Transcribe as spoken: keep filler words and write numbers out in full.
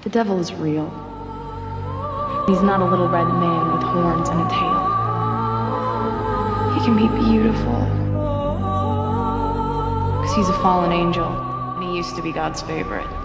The devil is real. He's not a little red man with horns and a tail. He can be beautiful. Because he's a fallen angel, and he used to be God's favorite.